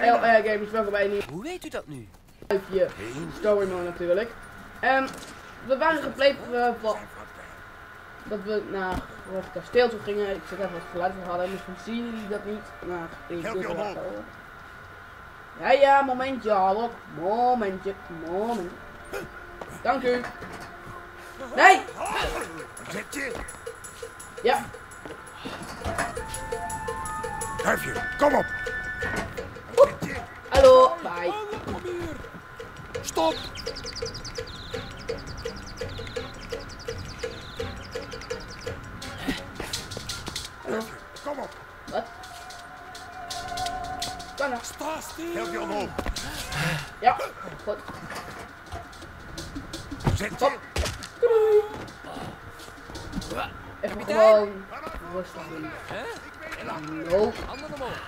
Gamers, welkom bij een nieuw Hoe weet u dat nu? story mode natuurlijk. We waren gepleegd dat we naar het kasteel toe gingen. Ik zit even wat geluid van hadden, misschien zien jullie dat niet. Maar ik doe het wel. Ja, momentje, hallo. Momentje. Dank u. Nee! Zet je. Ja. Duifje, kom op. Hallo, bye. Stop. Hallo. Kom op. Wat? Kan er. Sta stil. Help je omhoog. Ja, goed. Zet Hop. je. Doei. Even gewoon rustig doen. No. Handen omhoog.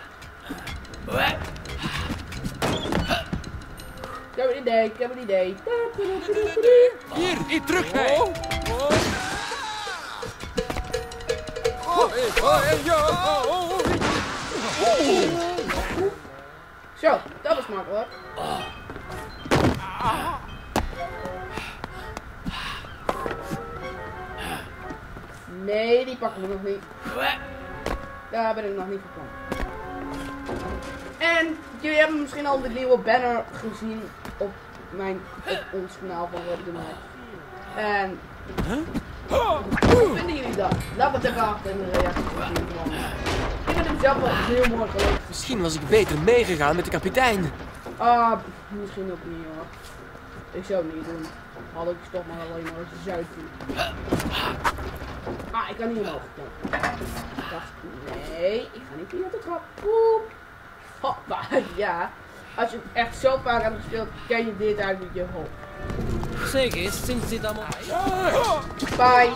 Ik heb een idee. Hier, niet terug, hè. Zo, dat was makkelijk. Nee, die pakken we nog niet. Daar ben ik nog niet van plan. En jullie hebben misschien al de nieuwe banner gezien op ons kanaal van Rob de Night. En hoe vinden jullie dat? Laat het even achter in de reacties. Ik vind hem zelf wel heel mooi gelukt. Misschien was ik beter meegegaan met de kapitein. Misschien ook niet hoor. Ik zou het niet doen. Had ik toch maar alleen maar eens zuid doen. Ik kan niet omhoog. Ik dacht, nee, ik ga niet via de trap. Poep. Hoppa, ja. Als je het echt zo vaak hebt gespeeld, ken je dit uit met je hoofd. Zeker, sinds dit allemaal... Bye.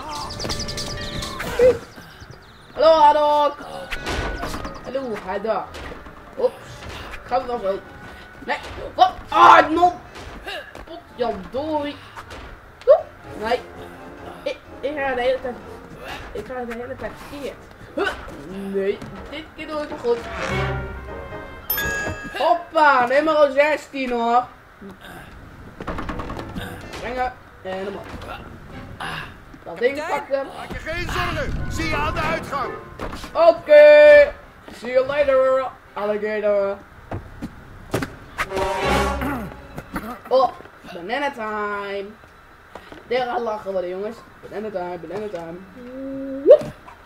Hallo, Haddock. Hallo, Haddock. Oeps. Gaan we wel zo. Nee. Wat? Non. Potjandori. Nee. Ik ga de hele tijd... Ik ga de hele tijd verkeerd. Nee. Dit keer doe ik het goed. Hoppa. Nummer 16 hoor. Brengen. En omhoog. Dat ding pakken. Maak je geen zorgen. Zie je aan de uitgang. Oké. See you later, alligator. Oh, banana time. Daar gaan lachen worden, jongens. Banana time. Woep.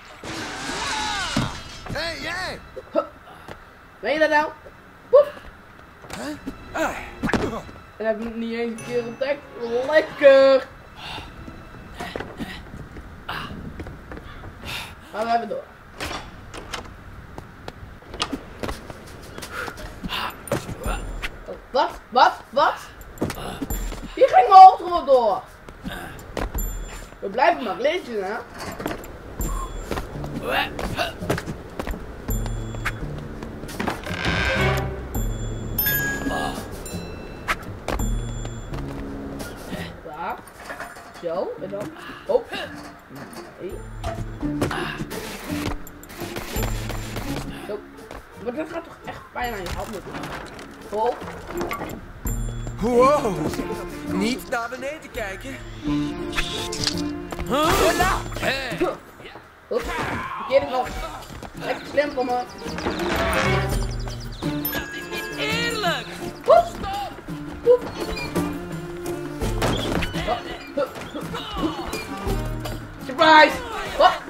Hé, jij. Ben je dat nou? Woep. En heb ik het niet eens een keer ontdekt. Lekker. Gaan we even door. Wat? Hier ging mijn hoofd gewoon door. We blijven maar lezen, hè? Daar. Zo, en dan. Oh. Nee. Zo. Maar dat gaat toch echt pijn aan je handen doen. Oh. Wow, niet naar beneden kijken. Hop. Verkeerde kant. Lekker slim van me. Dat is niet eerlijk. Woep. Stop. Woep. Surprise. Hop.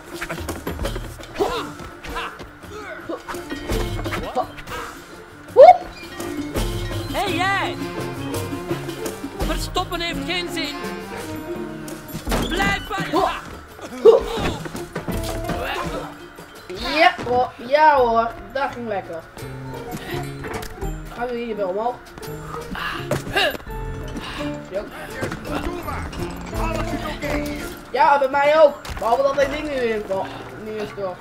Woep. Hé, jij. Verstoppen heeft geen zin. Blijf van je. Ja hoor, dat ging lekker. Gaan we hier wel omhoog. Zo. Doe maar. Alles is oké hier. Ja, bij mij ook. Behalve dat dit ding nu invalt. Nu is stort.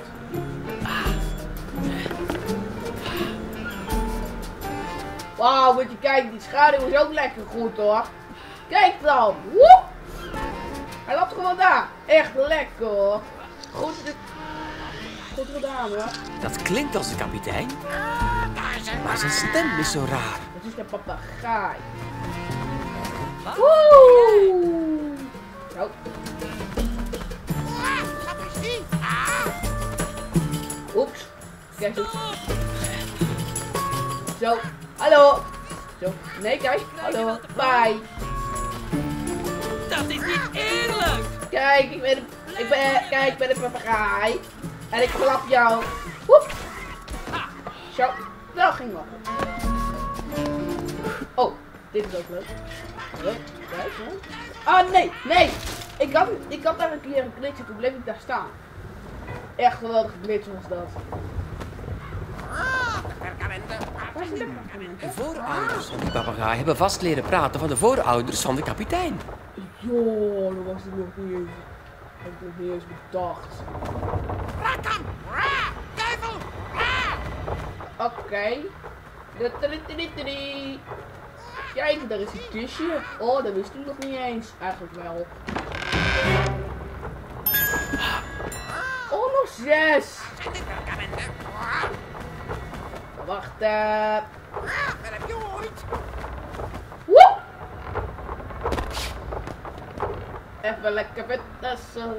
Wauw, moet je kijken, die schaduw is ook lekker goed hoor. Kijk dan. Woep. Hij loopt gewoon daar. Echt lekker hoor. Goed gedaan hoor. Dat klinkt als de kapitein. Daar zijn Maar zijn stem is zo raar. Dat is de papegaai. Wat? Woe! Zo. Oeps. Kijk eens. Zo. Hallo. Zo. Nee, kijk. Hallo. Bye. Dat is niet eerlijk! Kijk, ik ben een papegaai. En ik klap jou. Woep. Zo. Dat ging wel. Oh, dit is ook leuk. Kijk, hè. Oh, nee, nee. Ik had daar een keer een glitch en toen bleef ik daar staan. Echt geweldige glitch was dat. Waar is de perkamenten? De voorouders van die papegaai hebben vast leren praten van de voorouders van de kapitein. Joh, dat was ik nog niet eens. Heb ik nog niet eens bedacht. Oké. Kijk, daar is een kistje. Oh, dat wist ik nog niet eens. Eigenlijk wel. Oh, nog 6. Wacht. Woep. Even lekker vetten.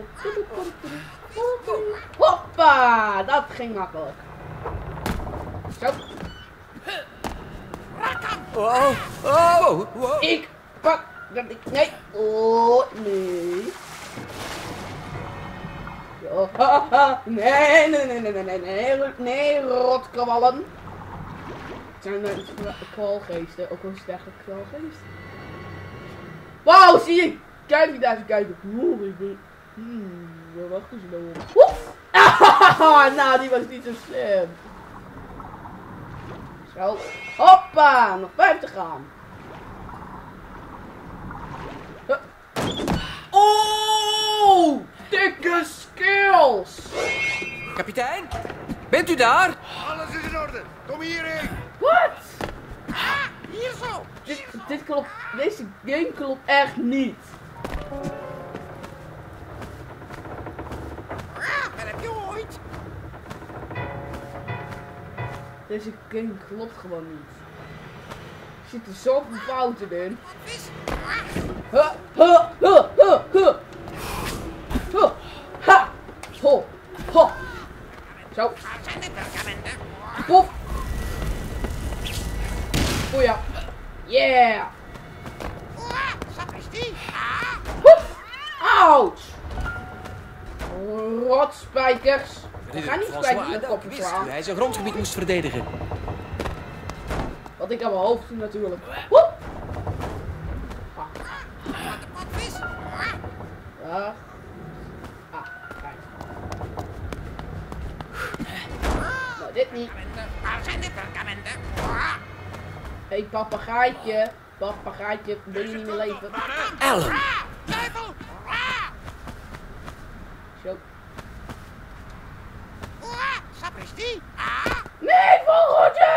Hoppa, dat ging makkelijk. Zo. Oh, oh, wow. Ik pak dat ik. Nee. Oh, nee. Zo. Nee, rotkwallen. Het zijn kwalgeesten, ook al is het eigenlijk kwalgeest. Wauw, zie je? Kijk wie daar eens kijken. Oeh, ik ben. Waar wachten ze nou op? Woep! Nou, die was niet zo slim. Zo. Hoppa, nog 5 te gaan. Oh, dikke skills. Kapitein, bent u daar? Alles is in orde. Kom hierheen. Wat? Hier zo. Dit klopt. Deze game klopt echt niet. Waar heb je ooit? Deze game klopt gewoon niet. Er zitten zoveel fouten in. Ha, ha, ha, ha, ha. Ha, ha, ho, ho. Zo. Pof. Oh ja. Yeah. Hoep. Ouch. Rotspijkers. We gaan niet spijkers in de koppen slaan. Hij zijn grondgebied moest verdedigen. Wat ik aan mijn hoofd doe natuurlijk. Woep. Ja. Kijk. Nou, dit niet. Waar zijn de perkamenten? Hé, papegaaitje. Papegaaitje, wil je niet meer leven? Ellen, Duivel! Zo. Sapristi! Nee, vogeltje!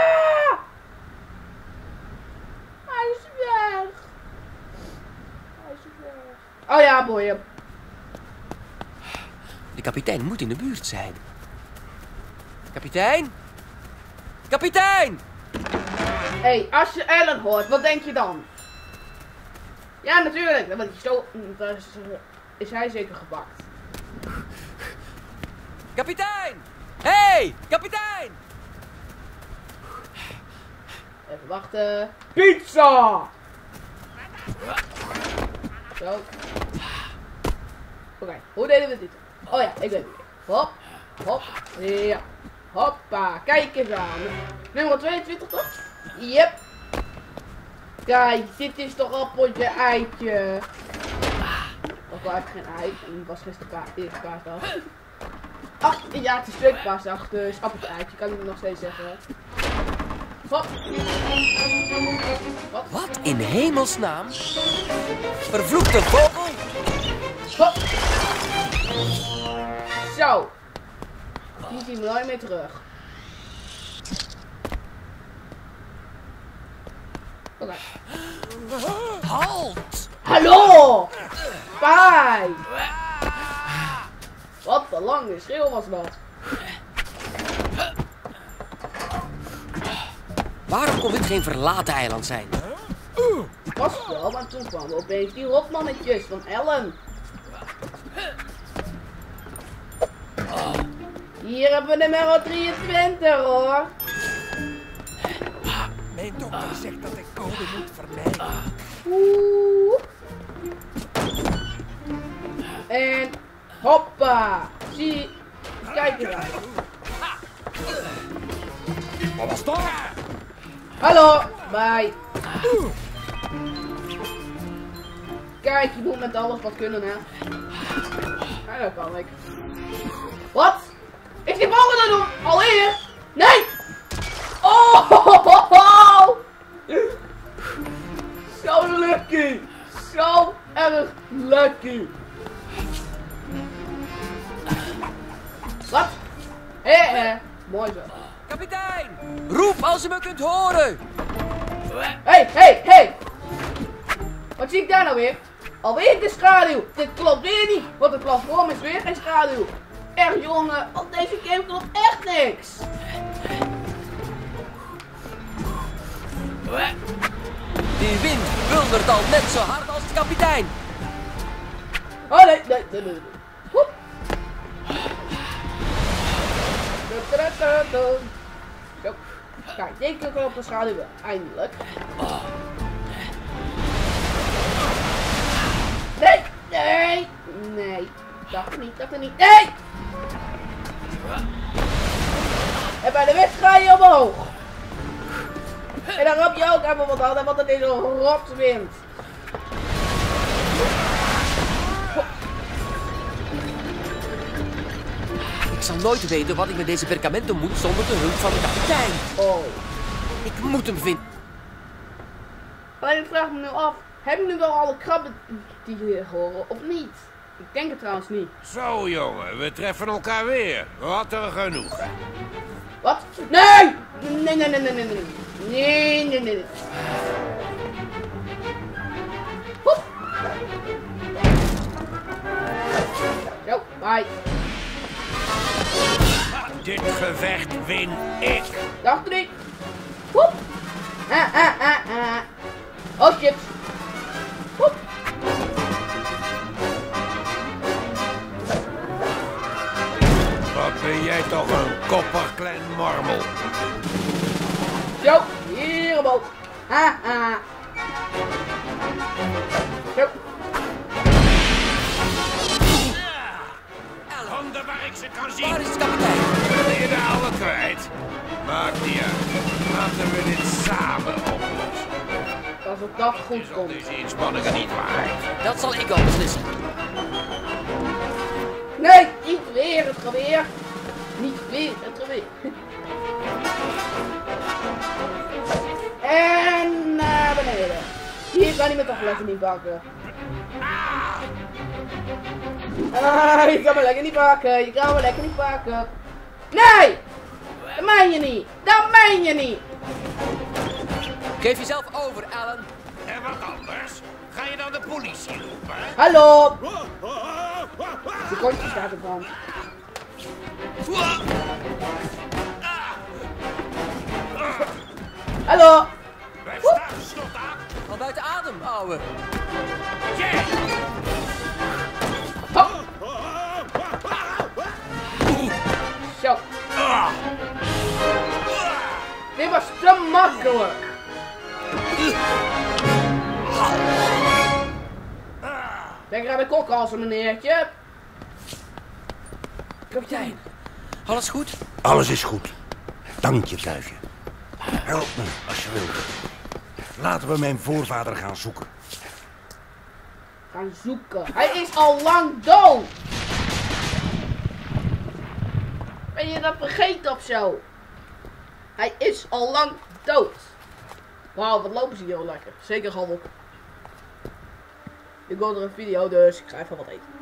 Hij is weg. Hij is weg. Oh ja, boeien. de kapitein moet in de buurt zijn. Kapitein? Kapitein! Hé, als je Ellen hoort, wat denk je dan? Ja, natuurlijk. Dan is hij zeker gepakt. Kapitein! Hey, kapitein! Even wachten. Pizza! Zo. Oké, hoe deden we dit? Oh ja, ik weet het. Hop, hop, ja. Hoppa, kijk eens aan. Nummer 22 toch? Yep. Kijk, dit is toch appeltje eitje. Of wel even geen ei, het was gisteren eerste paasdag. Ach, ja, het is tweede paasdag, dus appeltje eitje, kan ik nog steeds zeggen. Hop. Wat in hemelsnaam? Vervloekte vogel? Hop. Zo. Die zien we nooit meer terug. Oké. Halt! Hallo! Fijn! Wat een lange schreeuw was dat. Waarom kon dit geen verlaten eiland zijn? Was wel, maar toen kwamen opeens die rotmannetjes van Ellen. Hier hebben we nummer 23 hoor. Mijn dokter zegt dat ik koude moet vermijden. Oeh. En hoppa. Zie. Kijk eens uit. Wat was dat? Hallo. Bye. Kijk, je moet met alles wat kunnen hè. Ja, dat kan ik. Wat? Is die volgende doen? Alweer? Nee! Oh! Zo lucky! Zo erg lucky! Wat? Hé, mooi zo. Kapitein! Roep als je me kunt horen! Hey! Wat zie ik daar nou weer? Alweer de schaduw! Dit klopt weer niet, want het platform is weer geen schaduw. Echt jongen, op deze game klopt echt niks. Die wind buldert al net zo hard als de kapitein. Oh nee. Woep. Zo. Kijk, deze keer klopt de schaduw wel. Eindelijk. Nee. Dacht niet. Nee! En bij de wind ga je omhoog. En dan roep je ook even wat aan, want het is een rotwind. Ik zal nooit weten wat ik met deze perkamenten moet zonder de hulp van de kapitein. Oh. Ik moet hem vinden. Alleen ik vraag me nu af, hebben nu wel alle krabben die hier horen of niet? Ik denk het trouwens niet. Zo jongen, we treffen elkaar weer. Wat er genoeg. Wat? Nee! Nee. Hoep. Zo, bye. Dit gevecht win ik. Dacht er niet. Hoep. Oh shit. Hoep. Wat ben jij toch een koppig klein marmel. Zo, hier omhoog. Zo. Handen waar ik ze kan zien. Waar is de kapitein? Ben je de oude kwijt? Maakt niet uit. Laten we dit samen oplossen. Als het dat goed Is al komt. deze inspanningen niet waard. Dat zal ik wel beslissen. Nee, niet weer het geweer. Niet weer het geweer. En naar beneden. Hier kan hij me toch lekker niet pakken. Je kan me lekker niet pakken. Nee! Dat meen je niet. Geef jezelf over, Alan. En wat anders? Ga je dan de politie roepen? Hallo! De kontje staat op brand. Hallo! Blijf staan, snot aan. Al buiten adem, ouwe. Jij! Hop! Zo. Dit was te makkelijk. Denk aan de kokhalsen, meneertje. Kapitein, alles goed? Alles is goed. Dank je, kuifje. Help me, als je wilt. Laten we mijn voorvader gaan zoeken. Gaan zoeken. Hij is al lang dood. Ben je dat vergeten of zo? Hij is al lang dood. Wauw, wat lopen ze hier heel lekker. Zeker handel. Ik wil er een video, dus ik ga even wat eten.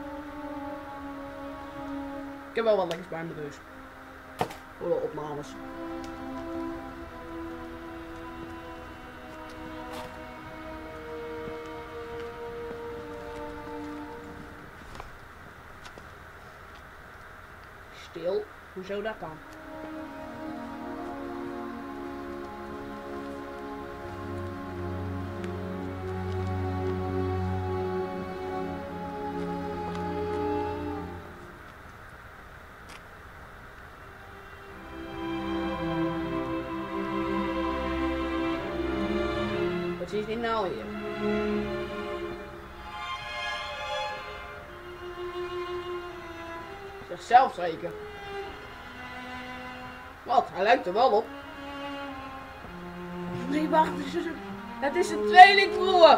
Ik heb wel wat lekkers bij me dus. Voor de opnames. Stil, hoezo dat dan? Precies niet nou hier. Zichzelf zeker. Wat? Hij lijkt er wel op. Nee, wacht. Het is een tweelingbroer.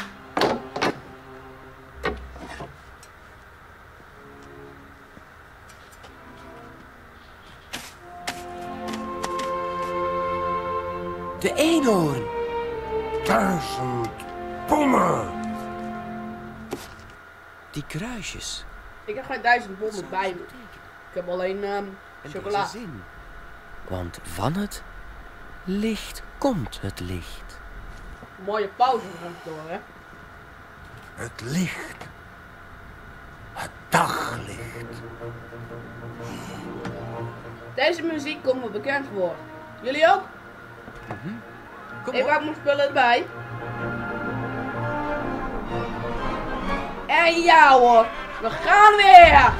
De eenhoorn. 1000 bommen. Die kruisjes. Ik heb geen 1000 bommen bij me. Ik heb alleen En chocola. deze zin. Want van het licht komt het licht. Mooie pauze door, hè? Het licht. Het daglicht. Deze muziek komt me bekend voor. Jullie ook? Kom Ik op. pak mijn spullen erbij. En ja hoor, we gaan weer!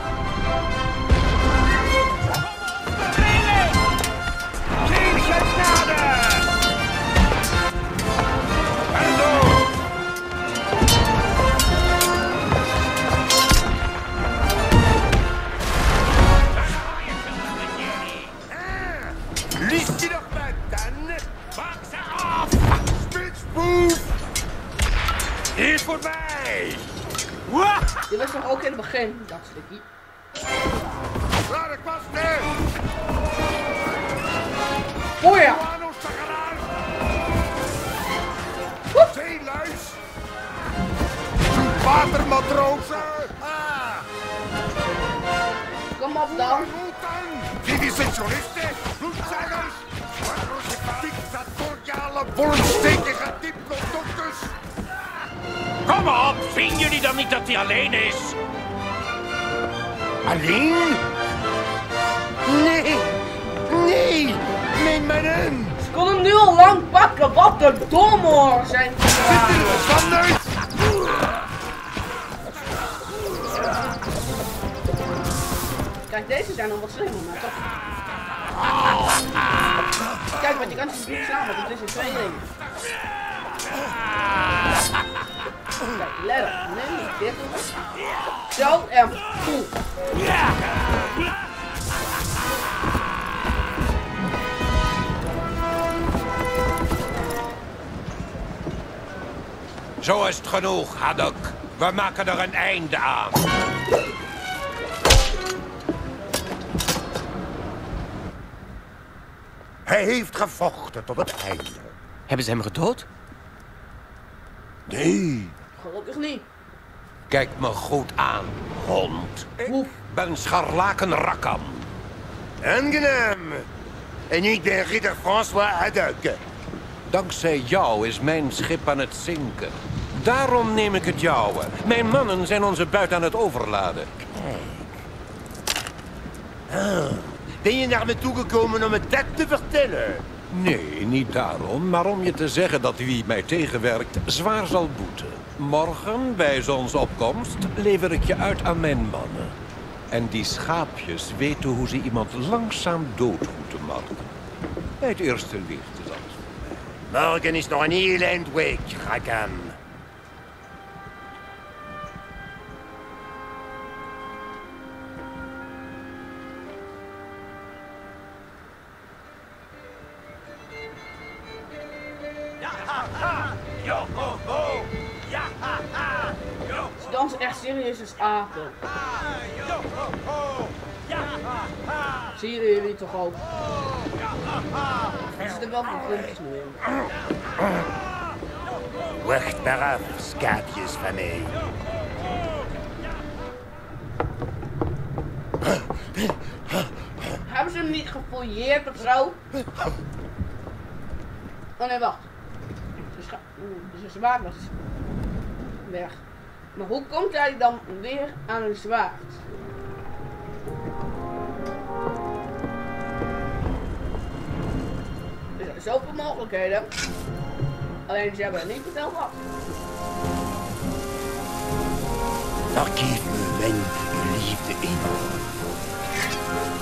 Liest je nog maar dan? Maak ze af! Spitsboef! Hier voor mij! Dit was nog ook in het begin, dat stukje. Laat ik vasten! Oh ja! Guano Sagaran! Zeeluis! Watermatrozen! Kom op dan! Vivisectionisten! Bloedzuigers! Dictatoriale, wolstekige diplodocus! Kom op! Zien jullie dan niet dat hij alleen is? Alleen? Nee. Nee. Mijn mannen. Ze kon hem nu al lang pakken, wat een domme zijn ze. Zwander! Kijk, deze zijn nog wat slimmer, maar toch. Kijk, want je kan ze niet slaan, want het is in twee dingen. Kijk, let op. Nee, niet dit doen. Zo, en poeh. Zo is het genoeg, Haddock. We maken er een einde aan. Hij heeft gevochten tot het einde. Hebben ze hem gedood? Nee. Gelukkig niet. Kijk me goed aan, hond. Oef. Ik ben Scharlaken Rakam. Aangenaam. En ik ben ridder François Haddock. Dankzij jou is mijn schip aan het zinken. Daarom neem ik het jouwe. Mijn mannen zijn onze buit aan het overladen. Ben je naar me toegekomen om me dat te vertellen? Nee, niet daarom, maar om je te zeggen dat wie mij tegenwerkt zwaar zal boeten. Morgen, bij zonsopkomst, lever ik je uit aan mijn mannen. En die schaapjes weten hoe ze iemand langzaam dood moeten maken. Bij het eerste licht is alles. Morgen is nog een heel eind weg, Rakam. Ze dansen echt serieus als apen. Zie je jullie toch ook? Er zitten wel veel filmpjes nu in. Wacht maar af, schaapjes van mij. Hebben ze hem niet gefouilleerd of zo? Oh nee, wacht. Zijn zwaard was weg. Maar hoe komt hij dan weer aan een zwaard? Er zijn zoveel mogelijkheden. Alleen ze hebben niet verteld wat. Vergeef me, mijn geliefde eenhoorn.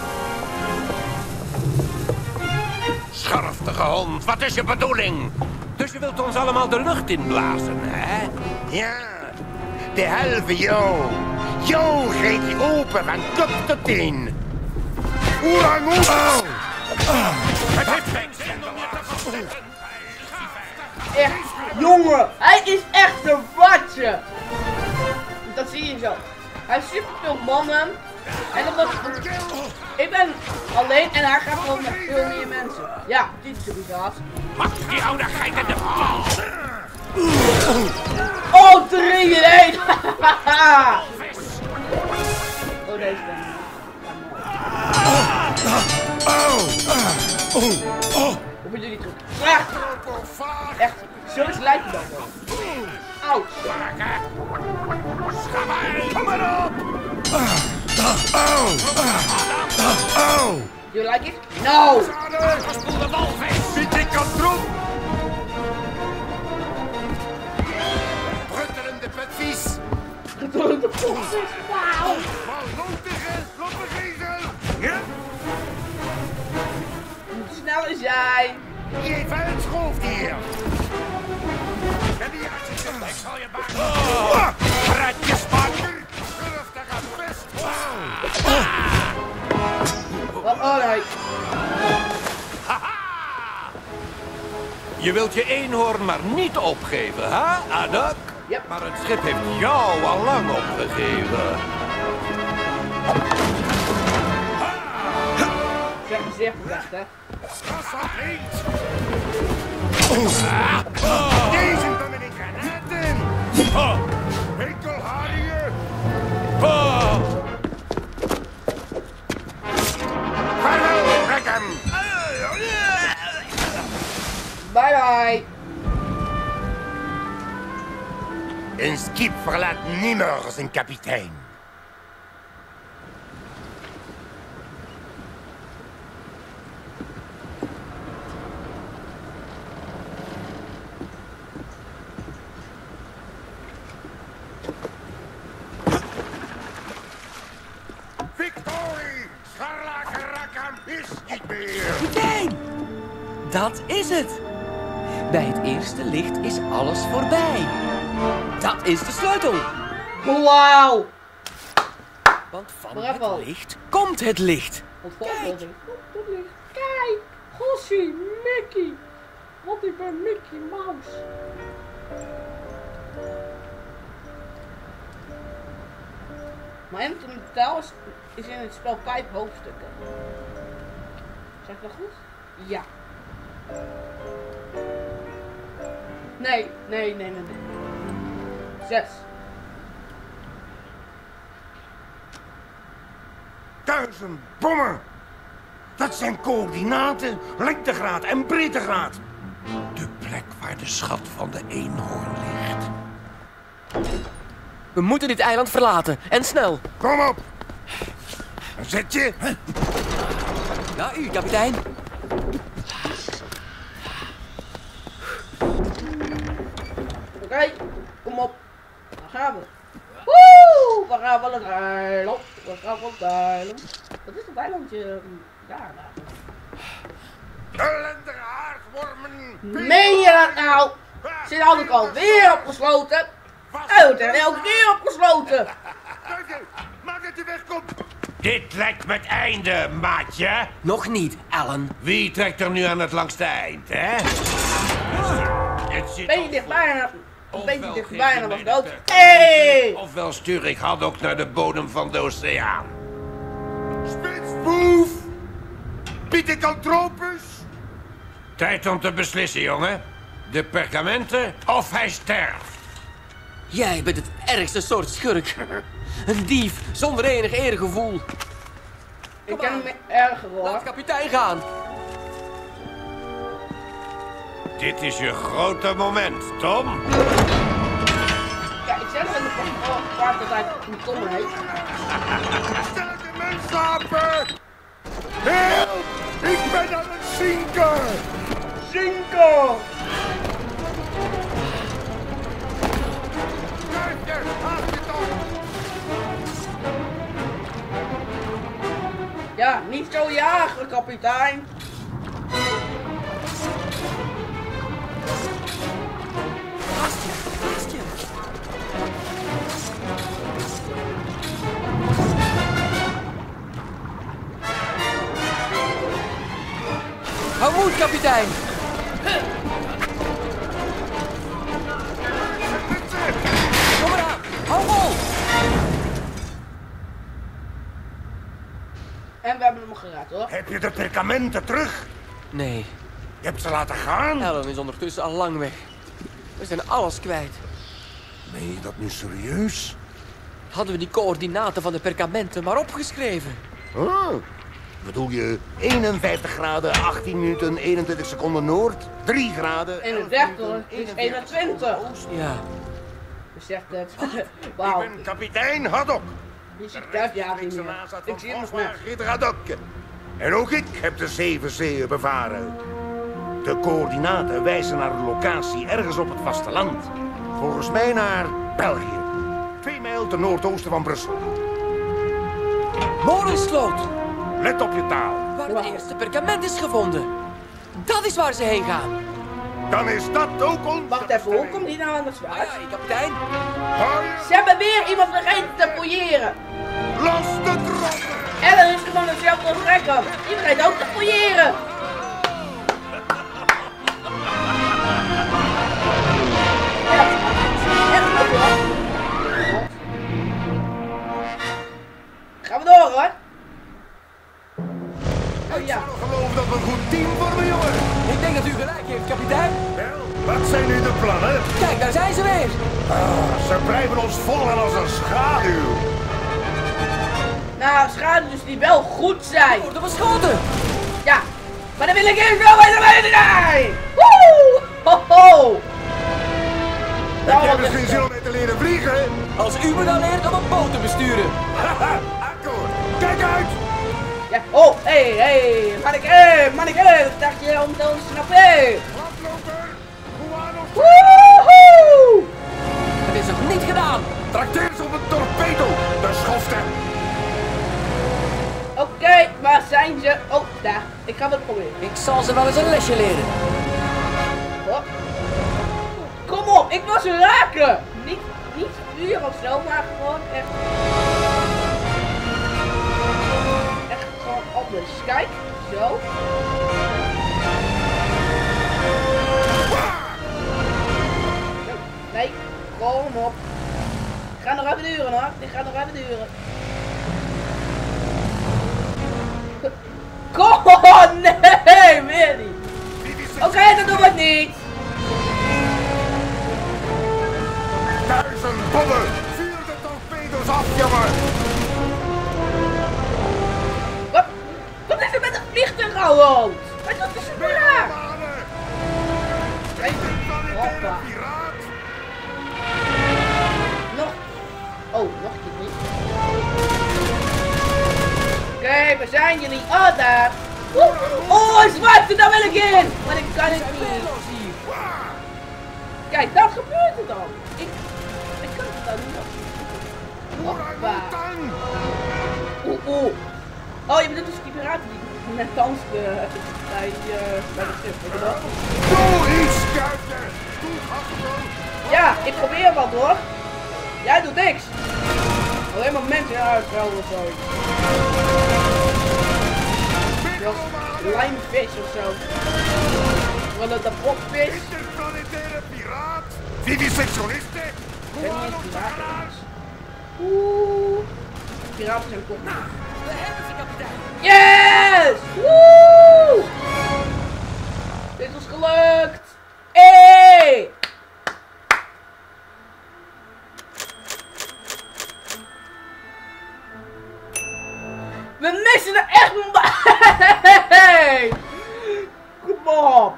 Scharftige hond, wat is je bedoeling? Dus je wilt ons allemaal de lucht inblazen, hè? Ja, de halve jou. Jou geet je open van kop tot teen. Oerang oerang. Het heeft geen zin om je te verzetten. Echt, jongen, hij is echt een watje. Dat zie je zo. Hij heeft superveel mannen. En omdat ik ben alleen en hij gaat gewoon met veel meer mensen. Ja, dit is inderdaad. Mag die oude geit in de Oh, 3 in 1! Oh, deze ben ik. Hoe moet je die terug? Ja! Echt, zo is lijkt het dan wel. Auw! Kom maar op. You like it? No! Verspoelde walvis. Zit ik aan troep. Bruttelende petvies. De post is wauw! Malontige loppengezel. Ja? Moet sneller zijn! Je vuilschoof hier. En die hartstikke. Ik zal je baak. Ratjespakker. Durf te gaan best. Oh nee! Je wilt je eenhoorn maar niet opgeven, hè, Adak? Yep. Maar het schip heeft jou al lang opgegeven. Zeg maar zeer gezegd, hè? Deze van mijn granaten. Winkelharrier. Hallo, Rackham. Bye bye! Een schip verlaat nimmer zijn kapitein. Victorie! Scharlake Rackham is niet meer! Kapitein! Dat is het. Bij het eerste licht is alles voorbij. Dat is de sleutel. Wauw! Want van Bravo. het licht komt het licht. Wat volgende? Kijk! Gossie, Mickey! Want ik ben Mickey Mouse. Maar in totaal is in het spel 5 hoofdstukken. Zeg ik dat goed? Ja. Nee. 6. 1000 bommen! Dat zijn coördinaten, lengtegraad en breedtegraad. De plek waar de schat van de eenhoorn ligt. We moeten dit eiland verlaten. En snel. Kom op! Zet je. Ja, u, kapitein. Oké, kom op. Daar gaan we. Woe! We gaan wel een eiland. We gaan wel een eiland. Wat is dat eilandje? Daar. Ellendige aardwormen. Meen je dat nou? Ze hadden ik alweer opgesloten. Hij wordt er elke keer opgesloten. Maak dat je wegkomt. Dit lijkt met einde, maatje. Nog niet, Alan. Wie trekt er nu aan het langste eind, hè? Het zit Ben je al dichtbij? Een beetje Ofwel dichtbij geef en je dan was mij dood. de Hey! Ofwel stuur ik Haddock naar de bodem van de oceaan. Spitsboef. Pithecanthropus. Tijd om te beslissen, jongen. De perkamenten of hij sterft. Jij bent het ergste soort schurk. Een dief zonder enig eergevoel. Ik ken hem erger Laat hoor. kapitein gaan. Dit is je grote moment, Tom. Ja, ik zeg in de paard dat hij een Tom heet. Sterke mensapen. Help. Ik ben aan het zinken. Zinko! Kuifje, haast je toch. Ja, niet zo jagen, kapitein. kapitein. Kom eraan, hou vol. En we hebben hem geraakt hoor. Heb je de perkamenten terug? Nee, Je hebt ze laten gaan? Ellen is ondertussen al lang weg. We zijn alles kwijt. Meen je dat nu serieus? Hadden we die coördinaten van de perkamenten maar opgeschreven. Oh, bedoel je 51 graden, 18 minuten, 21 seconden noord, 3 graden... 31 hoor, het is 21. Ja, Beseft het. Ik Wauw. ben kapitein Haddock. Je ziet het ja niet meer. Ik zie hem nog net. Margriet Haddock. En ook ik heb de 7 zeeën bevaren. De coördinaten wijzen naar een locatie ergens op het vasteland. Volgens mij naar België. 2 mijl ten noordoosten van Brussel. Morensloot, Let op je taal. waar het eerste perkament is gevonden. Dat is waar ze heen gaan. Dan is dat ook ons. Wacht even, hoe komt die nou aan het Ah zwaard? ja, kapitein. Ze hebben weer iemand vergeten te fouilleren. Los de trossen! Ellen is gewoon hetzelfde als Rekker. Die vergeet ook te fouilleren. Gaan we door hoor. Oh ja. Ik geloof dat we een goed team vormen, jongen. Ik denk dat u gelijk heeft, kapitein. Wel, wat zijn nu de plannen? Kijk, daar zijn ze weer. Ze blijven ons volgen als een schaduw. Nou, schaduws die wel goed zijn. Worden beschoten. Ja, maar dan wil ik eerst wel weten waar jullie zijn. Woe! Ho ho! Heb jij misschien zin om mee te leren vliegen? Als u me dan leert om een boot te besturen. Haha, akkoord. Kijk uit! Ja, oh, hey, manneke, wat dacht je om te ontsnappen? Landloper, hoe aan ons? Woehoe! Het is nog niet gedaan. Trakteer ze op een torpedo, de schofte. Oké, waar zijn ze? Oh, daar. Ik ga het proberen. Ik zal ze wel eens een lesje leren. Oh. Kom op, ik wil ze raken. Niet vuur of zo, maar gewoon echt. Echt gewoon anders. Kijk, zo. Nee, kom op. Het gaat nog even duren hoor. Dit gaat nog even duren. Kom, nee, weer niet. Oké, dan doen we het niet. 1000 bommen! Vuur de torpedo's af, jongen! Wat is er met een vliegtuig gehoord? Wat is er daar? Kijk, hoppa. Piraat! Nog. Oh, nog niet. Oké, waar zijn jullie? Oh, daar. Oh, zwarte, daar wil ik in. Maar ik kan het niet. Kijk, dat gebeurt er dan. Ik kan het dan niet. Hoppa. Oeh. Oh, je bedoelt dus die piraten die net dansen bij de schip, weet je dat? Doe iets, kuifje! Doe achtergrond! Ja, ik probeer wat hoor. Jij doet niks. Alleen maar mensen uitvallen of zo. Lijmvis of zo. Wat het een bokvis? Interplanetaire piraat! Vivisectioniste! Ik weet niet eens piraten. Oeh. Piraten zijn kop. We hebben ze, kapitein. Yes! Woe! Dit is gelukt! Hey! We missen er echt een bij! Kom op!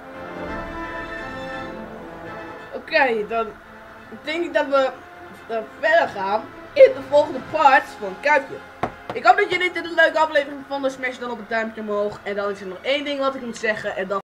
Oké, dan denk ik dat we verder gaan in de volgende part van Kuifje. Ik hoop dat jullie dit een leuke aflevering vonden. Smash dan op het duimpje omhoog. En dan is er nog één ding wat ik moet zeggen. En dat